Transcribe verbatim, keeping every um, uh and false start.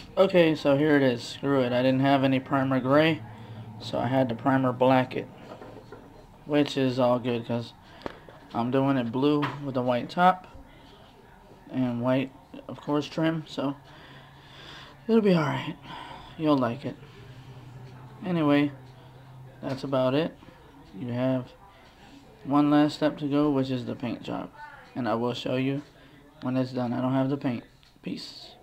Okay, so here it is. Screw it. I didn't have any primer gray, so I had to primer black it. Which is all good because I'm doing it blue with a white top. And white, of course, trim. So it'll be alright. You'll like it. Anyway, that's about it. You have one last step to go, which is the paint job. And I will show you when it's done. I don't have the paint. Peace.